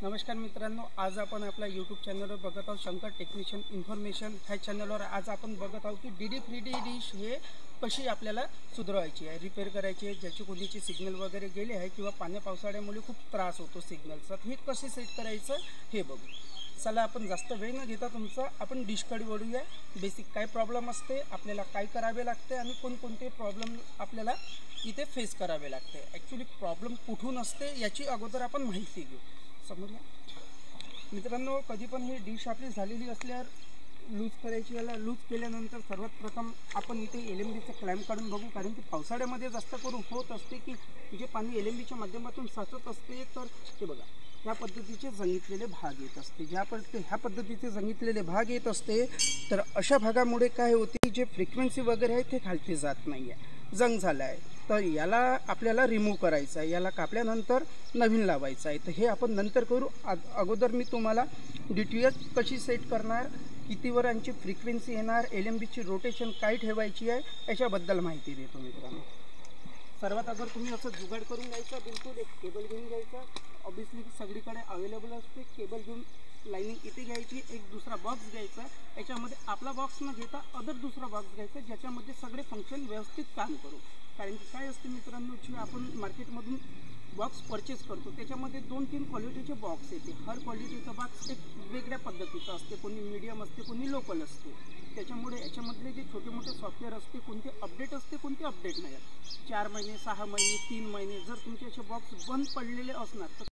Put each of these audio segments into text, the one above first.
नमस्कार मित्रांनो, आज आपण आपल्या यूट्यूब चॅनलवर बघत आहोत शंकर टेक्निशियन इन्फॉर्मेशन. ह्या चॅनलवर आज आपण बघत आहोत की DD फ्री डिश हे कशी आपल्याला सुधारायची आहे, रिपेअर करायची आहे. ज्याची कोणीचे सिग्नल वगैरे गेले आहे किंवा पावसाळ्यामुळे खूप त्रास होतो सिग्नलचा, हे कसे सेट करायचं हे बघू. चला आपण जास्त वेळ न घेता आपण डिशकडे वळूया. बेसिक काय प्रॉब्लेम असते, आपल्याला काय करावे लागते आणि कोणकोणते प्रॉब्लेम आपल्याला इथे फेस करावे लागते. ॲक्च्युली प्रॉब्लेम कुठून असते याची अगोदर आपण माहिती घेऊ. समजलं मित्रांनो, कधी पण ही डिश आपली झालेली असल्यावर लूज करायची. याला लूज केल्यानंतर सर्वात प्रथम आपण इथे LMBचं क्लॅम्प काढून बघू, कारण की पावसाळ्यामध्ये जास्त करून होत असते की जे पाणी LMBच्या माध्यमातून साचत असते. तर ते बघा, ह्या पद्धतीचे जंगितलेले भाग येत असते. ह्या पद्धतीचे जंगितलेले भाग येत असते, तर अशा भागामुळे काय होते, जे फ्रिक्वेन्सी वगैरे आहे ते खालती जात नाही आहे, जंग झाला आहे. तर याला आपल्याला रिमूव्ह करायचं आहे. याला कापल्यानंतर नवीन लावायचं आहे. तर हे आपण नंतर करू. अगोदर मी तुम्हाला DTH कशी सेट करणार, किती वरांची फ्रिक्वेन्सी येणार, LMBची रोटेशन काय ठेवायची आहे याच्याबद्दल माहिती देतो मित्रांनो. सर्वात अगोदर तुम्ही असं जुगाड करून घ्यायचं, बिलकुल एक केबल घेऊन घ्यायचा. ऑब्विसली सगळीकडे अवेलेबल असते. केबल घेऊन लाईनिंग इथे घ्यायची. एक दुसरा बॉक्स घ्यायचा, याच्यामध्ये आपला बॉक्स न घेता अदर दुसरा बॉक्स घ्यायचा, ज्याच्यामध्ये सगळे फंक्शन व्यवस्थित काम करू. कारण की काय असते मित्रांनो, जे आपण मार्केटमधून बॉक्स परचेस करतो त्याच्यामध्ये 2-3 क्वालिटीचे बॉक्स येते. हर क्वालिटीचा बॉक्स एक वेगळ्या पद्धतीचा असते, कोणी मीडियम असते, कोणी लोकल असते. त्याच्यामुळे याच्यामधले जे छोटे मोठे सॉफ्टवेअर असते, कोणते अपडेट असते, कोणते अपडेट नाही. 4 महिने, 6 महिने, 3 महिने जर तुमचे असे बॉक्स बंद पडलेले असणार तर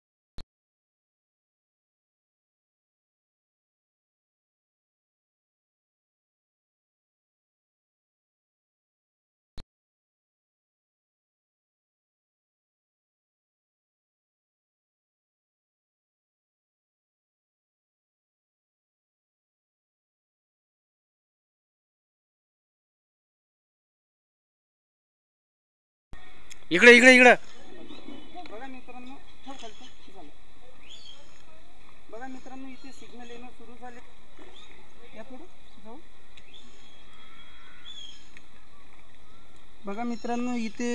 इकडे इकडे इकडे बघा मित्रांनो, झालं. बघा मित्रांनो, इथे सिग्नल येणं सुरू झाले. या पुढे जाऊ. बघा मित्रांनो, इथे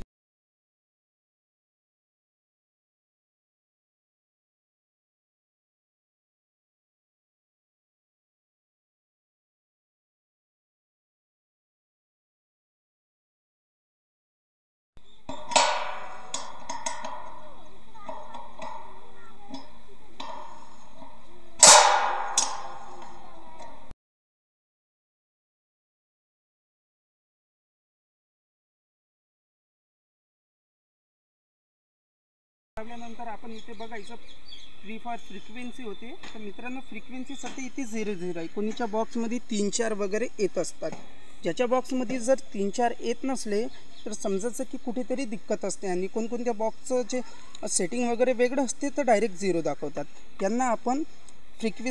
लावल्यानंतर आपण इथे बघायचं फ्रिक्वेन्सी होते. तर मित्रांनो, फ्रिक्वेन्सीसाठी इथे 0-0 आहे. कोणीच्या बॉक्समध्ये 3-4 वगैरे येत असतात. ज्याच्या बॉक्समध्ये जर 3-4 येत नसले तर समजायचं की कुठेतरी दिक्कत असते. आणि कोणकोणत्या बॉक्सचं जे सेटिंग वगैरे वेगळं असते तर डायरेक्ट 0 दाखवतात. त्यांना आपण फ्रिक्वेन्सी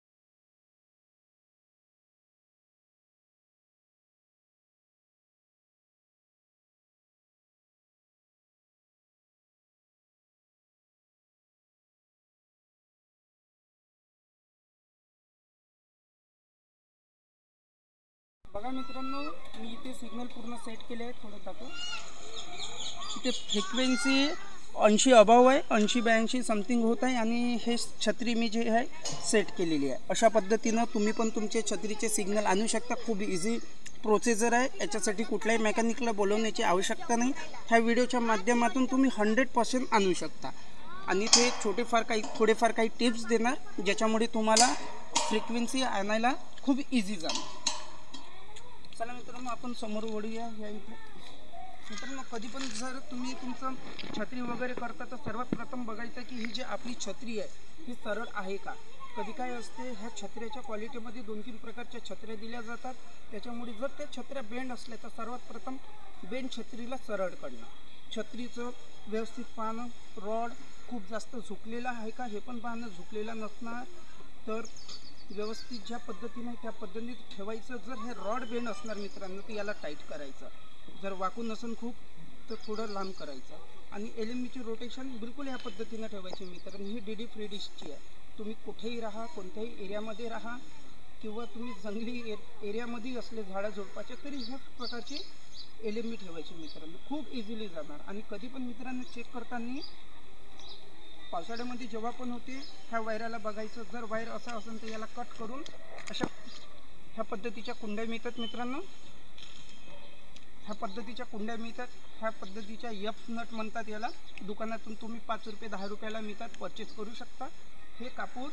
बघा मित्रांनो, मी इथे सिग्नल पूर्ण सेट केले आहे. थोडं दाखव. इथे फ्रिक्वेन्सी 80 अभाव आहे, 80-82 समथिंग होत आहे. आणि हे छत्री मी जे आहे सेट केलेली आहे. अशा पद्धतीनं तुम्ही पण तुमचे छत्रीचे सिग्नल आणू शकता. खूप इझी प्रोसेसर आहे. याच्यासाठी कुठल्याही मेकॅनिकला बोलवण्याची आवश्यकता नाही. ह्या व्हिडिओच्या माध्यमातून तुम्ही 100% आणू शकता. आणि ते थोडेफार काही टिप्स देणार, ज्याच्यामुळे तुम्हाला फ्रिक्वेन्सी आणायला खूप इझी जाणार. चला मित्रांनो, आपण समोर वळूया. या इथे मित्रांनो, कधी पण जर तुम्ही तुमचं छत्री वगैरे करता तर सर्वात प्रथम बघायचं की ही जी आपली छत्री आहे ही सरळ आहे का. कधी काय असते, ह्या छत्र्याच्या क्वालिटीमध्ये 2-3 प्रकारच्या छत्र्या दिल्या जातात. त्याच्यामुळे जर त्या छत्र्या बेंड असल्या तर सर्वात प्रथम बेंड छत्रीला सरळ करणं, छत्रीचं व्यवस्थित पाहणं, रॉड खूप जास्त झुकलेला आहे का हे पण पाहणं. झुकलेला नसणार तर व्यवस्थित ज्या पद्धतीने त्या पद्धतीने ठेवायचं. जर हे रॉड बेंड असणार मित्रांनो तर याला टाईट करायचं. जर वाकून नसेल खूप तर थोडं लांब करायचं. आणि LMBची रोटेशन बिलकुल ह्या पद्धतीनं ठेवायची मित्रांनो. ही DD फ्री डिशची आहे. तुम्ही कुठेही राहा, कोणत्याही एरियामध्ये राहा, किंवा तुम्ही जंगली एरियामध्ये असले झाडाझुडपाचे, तरी ह्या प्रकारची LMB ठेवायची मित्रांनो. खूप इझिली जाणार. आणि कधी पण मित्रांनो चेक करताना पावसाळ्यामध्ये जेव्हा पण होते ह्या वायराला बघायचं. जर वायर असा असेल तर याला कट करून अशा ह्या पद्धतीच्या कुंड्या मिळतात मित्रांनो. ह्या पद्धतीच्या कुंड्या मिळतात. ह्या पद्धतीच्या एफ नट म्हणतात याला. दुकानातून तुम्ही 5 रुपये 10 रुपयाला मिळतात, परचेस करू शकता. हे कापूर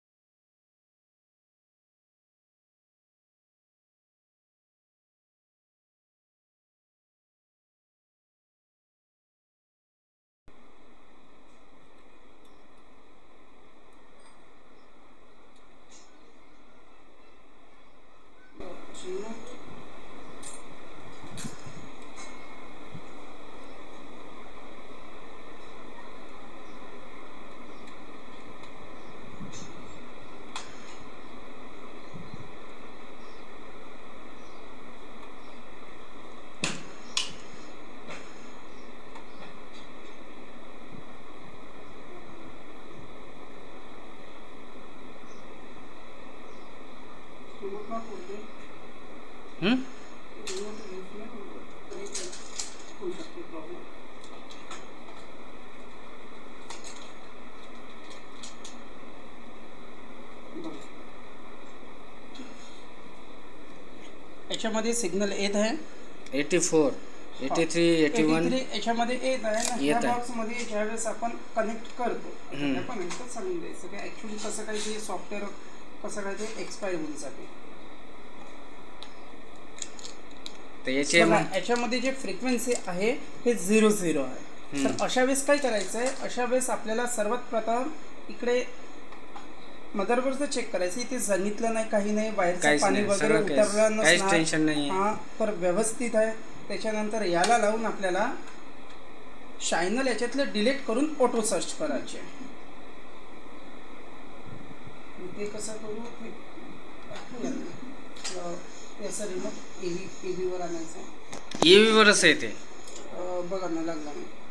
याच्यामध्ये सिग्नल येत आहे 84, 83, 81 याच्यामध्ये येत आहे ना. या बॉक्समध्ये ज्यावेळेस आपण कनेक्ट करतो आपण इथं सांगून द्यायचं की ॲक्च्युली कसं काय ते सॉफ्टवेअर कसं काय ते एक्सपायर होऊन जाते. याच्यामध्ये जे फ्रिक्वेन्सी आहे हे 00 आहे. तर अशा वेळेस काय करायचं आहे, अशा वेळेस आपल्याला सर्वात प्रथम इकडे मदरबोर्डचं चेक करायचं. इथे सांगितलं नाही काही नाही, बाहेरचं पाणी वगैरे उतरलं नसणार. हा तर व्यवस्थित आहे. त्याच्यानंतर याला लावून आपल्याला शायनल याच्यातले डिलीट करून ऑटो सर्च करायचे. ते कसं करू याचा रिमोट एव्हीवर आणायचं. एव्हीवरच आहे ते बघा ना लागला नाही.